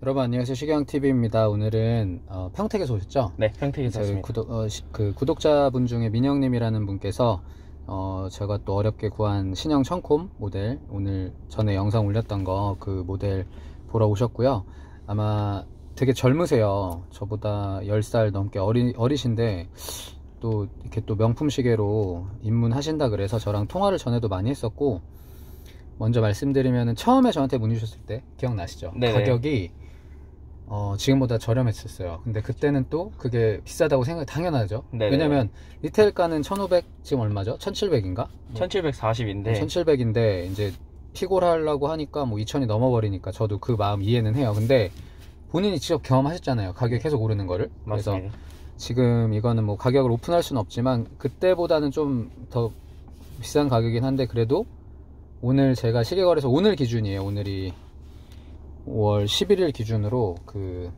여러분 안녕하세요. 시경TV입니다. 오늘은 평택에서 오셨죠? 네, 평택에서 왔습니다. 구독자분 중에 민영님이라는 분께서 제가 또 어렵게 구한 신형 청콤 모델, 오늘 전에 영상 올렸던 거 그 모델 보러 오셨고요. 아마 되게 젊으세요. 저보다 10살 넘게 어리신데 또 이렇게 또 명품 시계로 입문하신다 그래서 저랑 통화를 전에도 많이 했었고, 먼저 말씀드리면 처음에 저한테 문의 주셨을 때 기억나시죠? 네네. 가격이 지금보다 저렴했었어요. 근데 그때는 또 그게 비싸다고 당연하죠. 네네. 왜냐면 리테일가는 1500, 지금 얼마죠? 1700인가? 1740인데 1700인데 이제 피골하려고 하니까 뭐 2000이 넘어버리니까 저도 그 마음 이해는 해요. 근데 본인이 직접 경험하셨잖아요. 가격이 계속 오르는 거를. 그래서 맞습니다. 지금 이거는 뭐 가격을 오픈할 수는 없지만 그때보다는 좀 더 비싼 가격이긴 한데, 그래도 오늘 제가 시계거래소 오늘 기준이에요. 오늘이 5월 11일 기준으로 그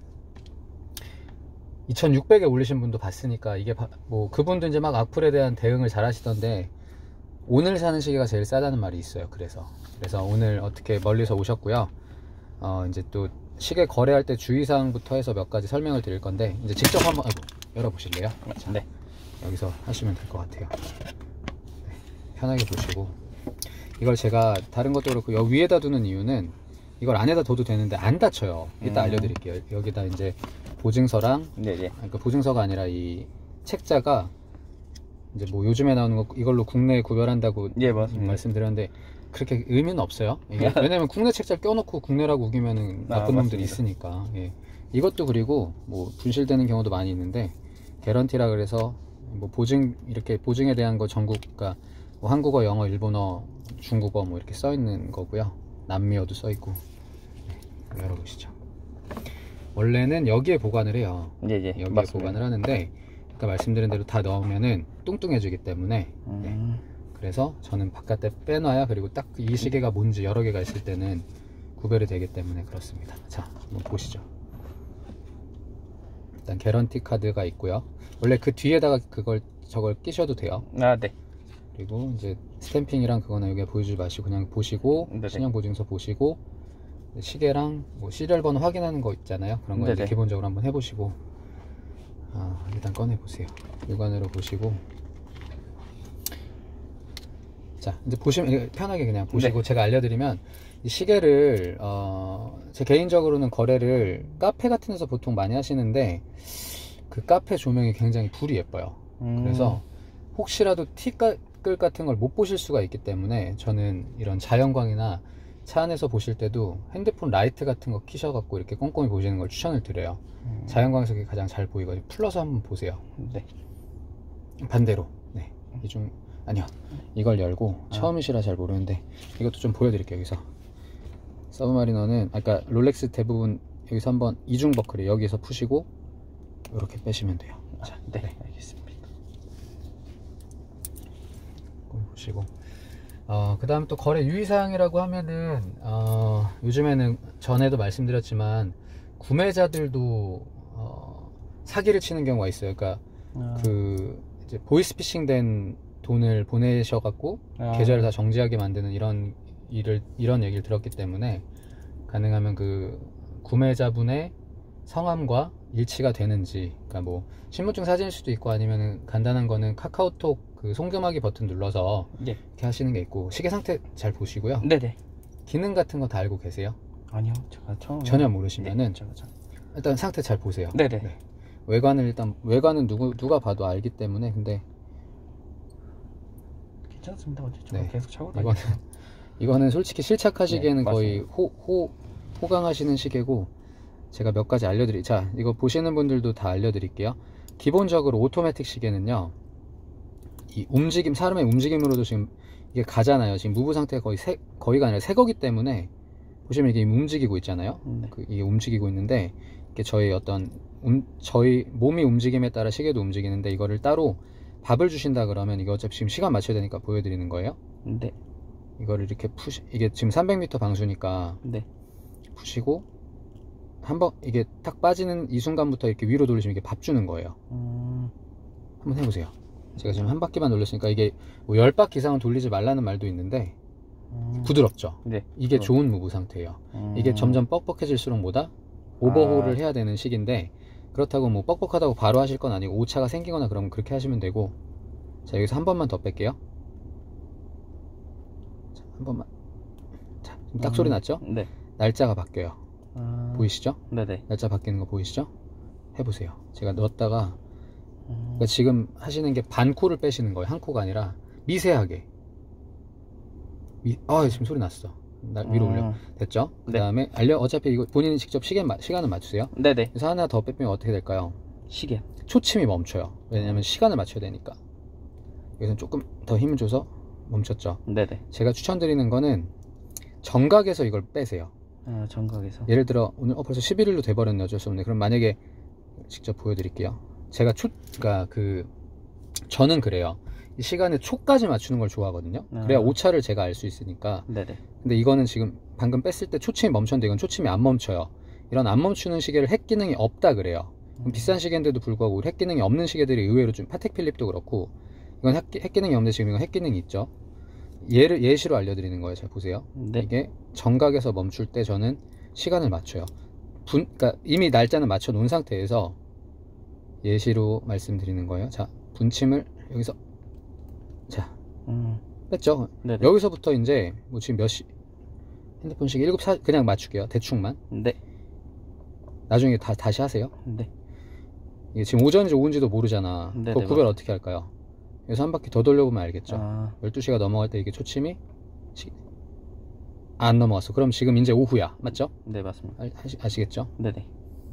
2600에 올리신 분도 봤으니까 이게 뭐 그분도 이제 막 악플에 대한 대응을 잘 하시던데, 오늘 사는 시계가 제일 싸다는 말이 있어요. 그래서 오늘 어떻게 멀리서 오셨고요. 이제 또 시계 거래할 때 주의사항부터 해서 몇 가지 설명을 드릴 건데, 이제 직접 한번 열어보실래요? 자, 네. 여기서 하시면 될 것 같아요. 네, 편하게 보시고. 이걸 제가 다른 것도 그렇고 여기 위에다 두는 이유는, 이걸 안에다 둬도 되는데 안 닫혀요. 이따 알려드릴게요. 여기다 이제 보증서랑, 네네. 그러니까 보증서가 아니라 이 책자가 이제 뭐 요즘에 나오는 거 이걸로 국내에 구별한다고 예, 맞습니다. 말씀드렸는데 그렇게 의미는 없어요. 이게 왜냐면 국내 책자를 껴놓고 국내라고 우기면은 나쁜 놈들이 있으니까. 예. 이것도 그리고 뭐 분실되는 경우도 많이 있는데, 개런티라 그래서 뭐 보증, 이렇게 보증에 대한 거 전국, 그러니까 뭐 한국어, 영어, 일본어, 중국어 뭐 이렇게 써 있는 거고요. 남미어도 써 있고. 네, 열어보시죠. 원래는 여기에 보관을 해요. 예, 여기에 맞습니다. 보관을 하는데, 아까 말씀드린 대로 다 넣으면은 뚱뚱해지기 때문에, 네. 그래서 저는 바깥에 빼놔야, 그리고 딱 이 시계가 뭔지 여러 개가 있을 때는 구별이 되기 때문에 그렇습니다. 자, 한번 보시죠. 일단 개런티 카드가 있고요. 원래 그 뒤에다가 저걸 끼셔도 돼요. 아, 네. 그리고 이제 스탬핑이랑 그거는 여기에 보여주지 마시고 그냥 보시고, 네네. 신형 보증서 보시고, 시계랑 뭐 시리얼 번호 확인하는 거 있잖아요. 그런 거 이제 기본적으로 한번 해보시고, 일단 꺼내 보세요. 육안으로 보시고, 자 이제 보시면 편하게 그냥 보시고. 네. 제가 알려드리면, 이 시계를 제 개인적으로는 거래를 카페 같은 데서 보통 많이 하시는데, 그 카페 조명이 굉장히 불이 예뻐요. 그래서 혹시라도 티끌 같은 걸 못 보실 수가 있기 때문에, 저는 이런 자연광이나 차 안에서 보실 때도 핸드폰 라이트 같은 거 켜셔갖고 이렇게 꼼꼼히 보시는 걸 추천을 드려요. 자연광에서 그게 가장 잘 보이거든요. 풀러서 한번 보세요. 네. 반대로. 네. 아니요. 이걸 열고, 처음이시라 잘 모르는데 이것도 좀 보여드릴게요. 여기서 서브마리너는, 그러니까 롤렉스 대부분 여기서 한번 이중 버클이 여기서 푸시고 이렇게 빼시면 돼요. 자, 네. 알겠습니다. 보시고, 그 다음 또 거래 유의사항이라고 하면은, 요즘에는 전에도 말씀드렸지만 구매자들도 사기를 치는 경우가 있어요. 그러니까 그 이제 보이스피싱 된 돈을 보내셔갖고 계좌를 다 정지하게 만드는 이런 얘기를 들었기 때문에, 가능하면 그 구매자분의 성함과 일치가 되는지, 그러니까 뭐 신분증 사진일 수도 있고, 아니면은 간단한 거는 카카오톡 그 송금하기 버튼 눌러서 이렇게 하시는 게 있고, 시계 상태 잘 보시고요. 네네. 기능 같은 거 다 알고 계세요? 아니요, 제가 처음 전혀 모르시면은, 제가 일단 상태 잘 보세요. 네네. 네. 외관은 누가 봐도 알기 때문에. 근데 괜찮습니다. 어쨌든 계속 차고 이거는 솔직히 실착하시기에는 거의 호강하시는 시계고, 제가 몇 가지 자, 이거 보시는 분들도 다 알려드릴게요. 기본적으로 오토매틱 시계는요, 이 사람의 움직임으로도 지금 이게 가잖아요. 지금 무브 상태가 거의가 아니라 새 거기 때문에, 보시면 이게 움직이고 있잖아요. 이게 움직이고 있는데, 이게 저희 몸이 움직임에 따라 시계도 움직이는데, 이거를 따로 밥을 주신다 그러면, 이거 어차피 지금 시간 맞춰야 되니까 보여드리는 거예요. 네. 이거를 이렇게 이게 지금 300m 방수니까 푸시고, 한번 이게 탁 빠지는 이 순간부터 이렇게 위로 돌리시면 이게 밥 주는 거예요. 한번 해보세요. 제가 지금 한 바퀴만 돌렸으니까, 이게 뭐 10바퀴 이상은 돌리지 말라는 말도 있는데 부드럽죠. 네. 이게 좋은 무브 상태예요. 이게 점점 뻑뻑해질수록 뭐다? 오버홀을 해야 되는 시기인데, 그렇다고 뭐 뻑뻑하다고 바로 하실 건 아니고 오차가 생기거나 그러면 그렇게 하시면 되고. 자, 여기서 한 번만 더 뺄게요. 자, 한 번만. 자, 지금 딱 소리 났죠? 네. 날짜가 바뀌어요. 보이시죠? 네네. 날짜 바뀌는 거 보이시죠? 해보세요. 제가 넣었다가 그러니까 지금 하시는 게 반 코를 빼시는 거예요. 한 코가 아니라 미세하게. 지금 소리 났어. 위로 올려. 됐죠? 그 다음에 어차피 이거 본인이 직접 시간을 맞추세요. 네네. 그래서 하나 더 빼면 어떻게 될까요? 시계. 초침이 멈춰요. 왜냐면 시간을 맞춰야 되니까. 여기서 조금 더 힘을 줘서 멈췄죠. 네네. 제가 추천드리는 거는 정각에서 이걸 빼세요. 정각에서. 예를 들어 오늘 벌써 11일로 돼버렸네. 어쩔 수 없네. 그럼 만약에 직접 보여드릴게요. 제가 그러니까 저는 그래요. 이 시간에 초까지 맞추는 걸 좋아하거든요. 그래야 오차를 제가 알 수 있으니까. 네네. 근데 이거는 지금 방금 뺐을 때 초침이 멈췄는데 이건 초침이 안 멈춰요. 이런 안 멈추는 시계를 핵 기능이 없다 그래요. 비싼 시계인데도 불구하고 핵 기능이 없는 시계들이 의외로 좀 파텍 필립도 그렇고, 이건 핵 기능이 없는데 지금 이건 핵 기능이 있죠. 예시로 알려드리는 거예요. 잘 보세요. 네. 이게 정각에서 멈출 때 저는 시간을 맞춰요. 그러니까 이미 날짜는 맞춰 놓은 상태에서 예시로 말씀드리는 거예요. 자, 분침을 여기서 자 뺐죠. 네네. 여기서부터 이제 뭐 지금 몇 시, 핸드폰 시계 7시 그냥 맞출게요. 대충만. 네. 나중에 다시 하세요. 네. 이게 지금 오전인지 오후인지도 모르잖아. 네네, 그거 구별 어떻게 할까요? 여기서 한 바퀴 더 돌려보면 알겠죠. 12시가 넘어갈 때 이게 초침이 안 넘어갔어. 그럼 지금 이제 오후야. 맞죠? 네, 맞습니다. 아시겠죠? 네네.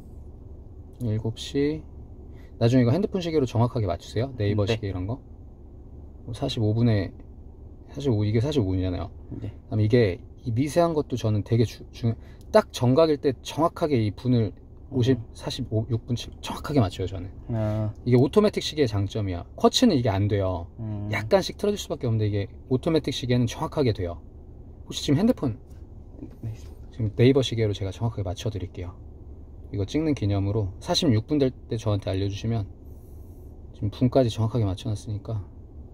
7시. 나중에 이거 핸드폰 시계로 정확하게 맞추세요. 네이버 시계 이런 거. 45분에 45, 이게 45분이잖아요. 네. 그다음에 이게 이 미세한 것도 저는 되게 딱 정각일 때 정확하게 이 분을 46분 정확하게 맞춰요. 저는. 이게 오토매틱 시계의 장점이야. 쿼츠는 이게 안 돼요. 약간씩 틀어질 수밖에 없는데 이게 오토매틱 시계는 정확하게 돼요. 혹시 지금 핸드폰 지금 네이버 시계로 제가 정확하게 맞춰 드릴게요. 이거 찍는 기념으로 46분 될 때 저한테 알려주시면 지금 분까지 정확하게 맞춰 놨으니까.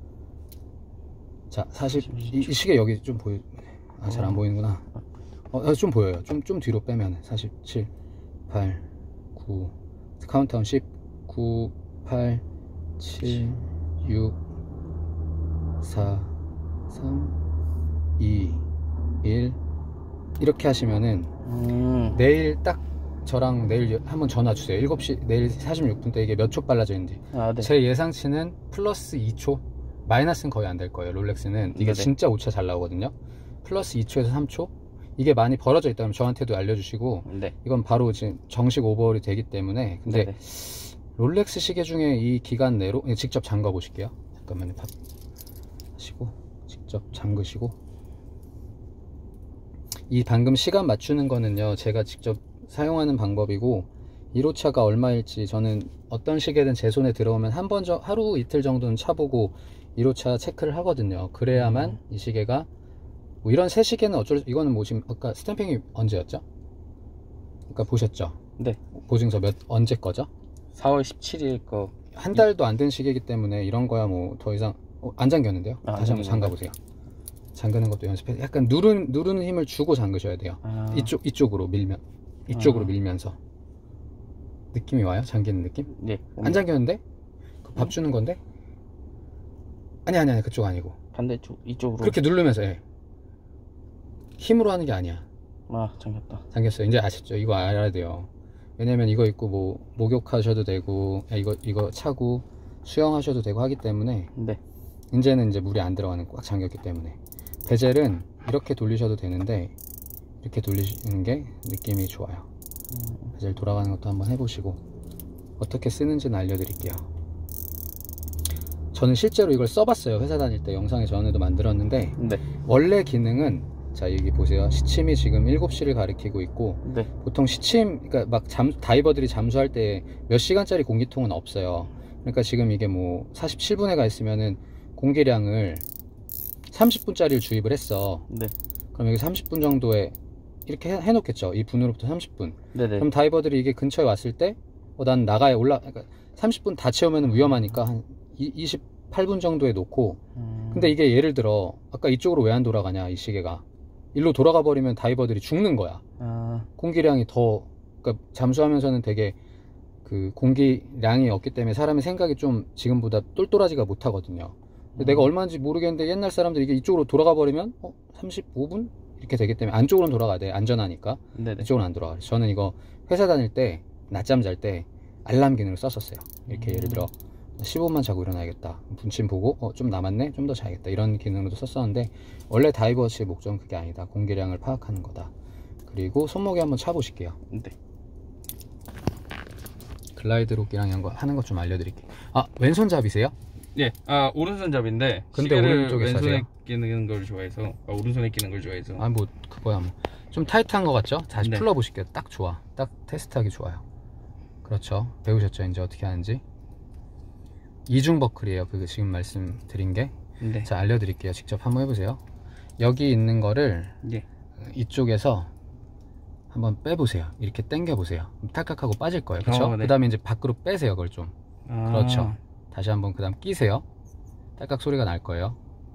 자, 이 시계 여기 좀 보여. 잘 안 보이는구나. 좀 보여요. 좀 뒤로 빼면 47, 8, 9, 카운트다운 10, 9, 8, 7, 6, 4, 3, 2, 1 이렇게 하시면은 내일 딱 저랑 내일 한번 전화 주세요. 7시 내일 46분 때 이게 몇 초 빨라져 있는지. 네. 제 예상치는 플러스 2초, 마이너스는 거의 안 될 거예요. 롤렉스는 이게 진짜 오차 잘 나오거든요. 플러스 2초에서 3초. 이게 많이 벌어져 있다면 저한테도 알려주시고. 이건 바로 지금 정식 오버홀이 되기 때문에. 근데 롤렉스 시계 중에 이 기간 내로 직접 잠가 보실게요. 잠깐만요. 하시고 직접 잠그시고. 이 방금 시간 맞추는 거는요, 제가 직접 사용하는 방법이고, 1호차가 얼마일지 저는 어떤 시계든 제 손에 들어오면 하루 이틀 정도는 차보고 1호차 체크를 하거든요. 그래야만 이 시계가 뭐 이런 새 시계는 이거는 뭐 지금 아까 스탬핑이 언제였죠? 그러니까 보셨죠? 네. 보증서 언제 거죠? 4월 17일 거. 한 달도 안 된 시계이기 때문에 이런 거야 뭐 더 이상. 안 잠겼는데요? 다시 한번 잠가 보세요. 잠그는 것도 연습해. 약간 누르는 힘을 주고 잠그셔야 돼요. 이쪽으로 밀면서. 느낌이 와요? 잠기는 느낌? 네. 안 잠겼는데? 밥 주는 건데? 아니 그쪽 아니고 반대쪽 이쪽으로 그렇게 누르면서 힘으로 하는 게 아니야. 잠겼어요. 이제 아셨죠? 이거 알아야 돼요. 왜냐면 이거 입고 뭐 목욕하셔도 되고 이거 차고 수영하셔도 되고 하기 때문에. 이제는 이제 물이 안 들어가는, 꽉 잠겼기 때문에. 베젤은 이렇게 돌리셔도 되는데 이렇게 돌리시는 게 느낌이 좋아요. 베젤 돌아가는 것도 한번 해보시고 어떻게 쓰는지는 알려드릴게요. 저는 실제로 이걸 써봤어요. 회사 다닐 때 영상에 전에도 만들었는데. 원래 기능은, 자 여기 보세요. 시침이 지금 7시를 가리키고 있고. 보통 시침, 그러니까 막 다이버들이 잠수할 때 몇 시간짜리 공기통은 없어요. 그러니까 지금 이게 뭐 47분에 가 있으면은 공기량을 30분짜리를 주입을 했어. 그럼 여기 30분 정도에 이렇게 해놓겠죠. 이 분으로부터 30분. 그럼 다이버들이 이게 근처에 왔을 때 난 나가야 그러니까 30분 다 채우면 위험하니까 한 28분 정도에 놓고. 근데 이게 예를 들어 아까 이쪽으로 왜 안 돌아가냐, 이 시계가 일로 돌아가 버리면 다이버들이 죽는 거야. 공기량이 더, 그러니까 잠수하면서는 되게 그 공기량이 없기 때문에 사람의 생각이 좀 지금보다 똘똘하지가 못하거든요. 근데 내가 얼마인지 모르겠는데 옛날 사람들이 이게 이쪽으로 돌아가 버리면 35분 이렇게 되기 때문에 안쪽으로는 돌아가야 돼. 안전하니까. 네네. 이쪽은 안 돌아가요. 저는 이거 회사 다닐 때 낮잠 잘 때 알람 기능을 썼었어요. 이렇게 예를 들어 15분만 자고 일어나야겠다. 분침 보고 좀 남았네? 좀 더 자야겠다. 이런 기능으로도 썼었는데 원래 다이버워치의 목적은 그게 아니다. 공기량을 파악하는 거다. 그리고 손목에 한번 차보실게요. 네. 글라이드 록이랑 하는 거 좀 알려드릴게요. 왼손잡이세요? 네. 오른손잡인데 근데 시계를 오른쪽에 왼손에 사세요? 끼는 걸 좋아해서 오른손에 끼는 걸 좋아해서. 뭐 그거야 뭐. 좀 타이트한 거 같죠? 다시 네. 풀러보실게요. 딱 좋아. 딱 테스트하기 좋아요. 그렇죠. 배우셨죠? 이제 어떻게 하는지. 이중 버클이에요. 그 지금 말씀드린 게. 네. 자, 알려드릴게요. 직접 한번 해보세요. 여기 있는 거를 네. 이쪽에서 한번 빼보세요. 이렇게 당겨보세요. 딸깍하고 빠질 거예요. 그렇죠? 네. 그 다음에 이제 밖으로 빼세요. 그걸 좀. 그렇죠. 다시 한번 그 다음 끼세요. 딸깍 소리가 날 거예요.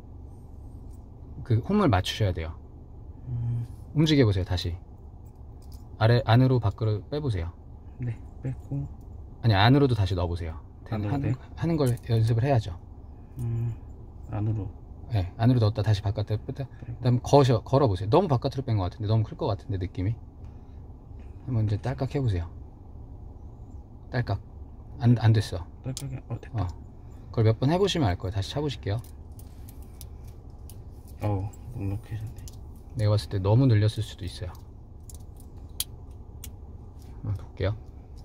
그 홈을 맞추셔야 돼요. 움직여 보세요. 다시 안으로 밖으로 빼보세요. 네. 뺐고. 아니, 안으로도 다시 넣어보세요. 안으로, 네. 하는 걸 연습을 해야죠. 안으로. 네, 안으로 넣었다 다시 바깥으로 뺐다. 그 다음 걸어보세요. 너무 바깥으로 뺀 것 같은데, 너무 클 것 같은데 느낌이. 한번 이제 딸깍 해보세요. 딸깍. 안 됐어. 딸깍이 됐다. 그걸 몇 번 해보시면 알 거예요. 다시 차보실게요. 눅눅해졌네. 내가 봤을 때 너무 늘렸을 수도 있어요. 한번 볼게요.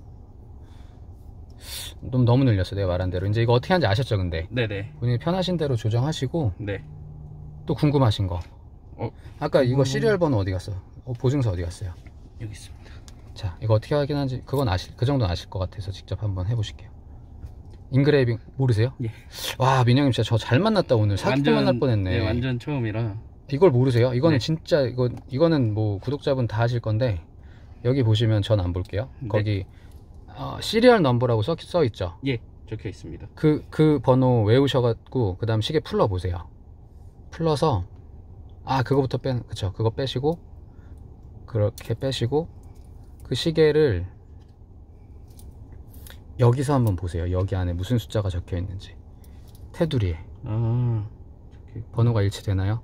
너무 늘렸어. 내가 말한 대로. 이제 이거 어떻게 하는지 아셨죠? 근데 네네. 본인이 편하신 대로 조정하시고. 네. 또 궁금하신 거. 아까 이거 시리얼 번호 어디 갔어? 보증서 어디 갔어요? 여기 있습니다. 자, 이거 어떻게 확인하는지 그건 그 정도는 아실 것 같아서 직접 한번 해보실게요. 인그레이빙 모르세요? 예. 와, 민영님 진짜 저 잘 만났다. 오늘 사기꾼 만날 뻔했네. 네, 완전 처음이라. 이걸 모르세요? 이거는 네. 진짜 이거는 뭐 구독자분 다 하실 건데, 여기 보시면 전 안 볼게요. 네. 거기 시리얼 넘버라고 써 있죠? 예, 적혀 있습니다. 그 번호 외우셔갖고 그 다음 시계 풀러 보세요. 풀러서 그거부터 그쵸, 그거 빼시고, 그렇게 빼시고, 그 시계를 여기서 한번 보세요. 여기 안에 무슨 숫자가 적혀 있는지. 테두리에 번호가 일치되나요?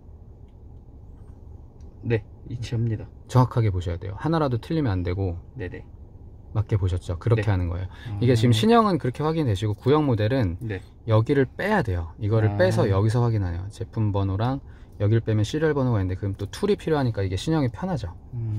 네, 일치합니다. 정확하게 보셔야 돼요. 하나라도 틀리면 안 되고. 네네. 맞게 보셨죠? 그렇게 네. 하는 거예요. 이게 지금 신형은 그렇게 확인되시고, 구형 모델은 네. 여기를 빼야 돼요. 이거를 빼서 여기서 확인하네요. 제품 번호랑 여기를 빼면 시리얼 번호가 있는데, 그럼 또 툴이 필요하니까 이게 신형이 편하죠.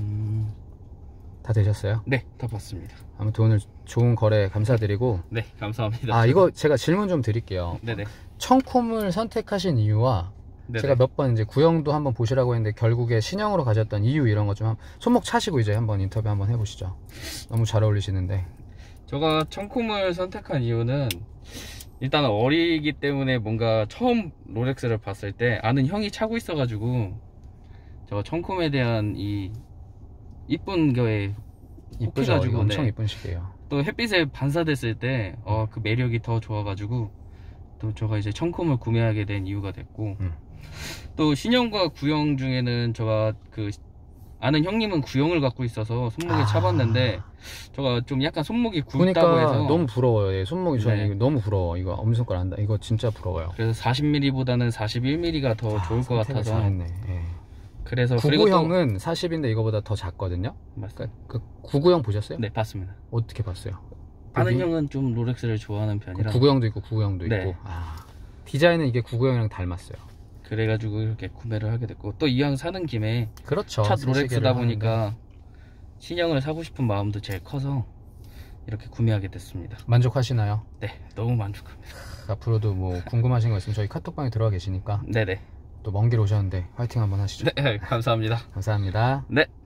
다 되셨어요? 네, 다 봤습니다. 아무튼 오늘 좋은 거래 감사드리고. 네, 감사합니다. 이거 제가 질문 좀 드릴게요. 네네. 청콤을 선택하신 이유와, 네네. 제가 몇 번 이제 구형도 한번 보시라고 했는데 결국에 신형으로 가셨던 이유, 이런 거 좀 손목 차시고 이제 한번 인터뷰 한번 해보시죠. 너무 잘 어울리시는데. 제가 청콤을 선택한 이유는 일단 어리기 때문에 뭔가 처음 롤렉스를 봤을 때 아는 형이 차고 있어가지고 제가 청콤에 대한 이 이쁜 거에 이쁘죠? 혹해가지고, 이거 엄청 네. 이쁜 시계예요. 또 햇빛에 반사됐을 때 그 매력이 더 좋아가지고 또 제가 이제 청콤을 구매하게 된 이유가 됐고, 또 신형과 구형 중에는 제가 그 아는 형님은 구형을 갖고 있어서 손목에 차봤는데 제가 좀 약간 손목이 굵다고 보니까 해서 너무 부러워요. 예, 손목이 저는 네. 이거 너무 부러워. 이거 엄지손가락 한다. 이거 진짜 부러워요. 그래서 40mm보다는 41mm가 더 좋을 것 선택을 같아서. 잘했네. 예. 그래서 그리고 또 99형은 40인데 이거보다 더 작거든요. 맞습니다. 그 99형 보셨어요? 네, 봤습니다. 어떻게 봤어요? 아는 형은 좀 롤렉스를 좋아하는 편이라 99형도 있고 99형도 네. 있고. 디자인은 이게 99형이랑 닮았어요. 그래가지고 이렇게 구매를 하게 됐고, 또 이왕 사는 김에 그렇죠. 첫 새 롤렉스다 시계를 보니까 신형을 사고 싶은 마음도 제일 커서 이렇게 구매하게 됐습니다. 만족하시나요? 네, 너무 만족합니다. 앞으로도 뭐 궁금하신 거 있으면 저희 카톡방에 들어가 계시니까 네네. 또 먼 길 오셨는데 화이팅 한번 하시죠. 네, 감사합니다. 감사합니다. 네.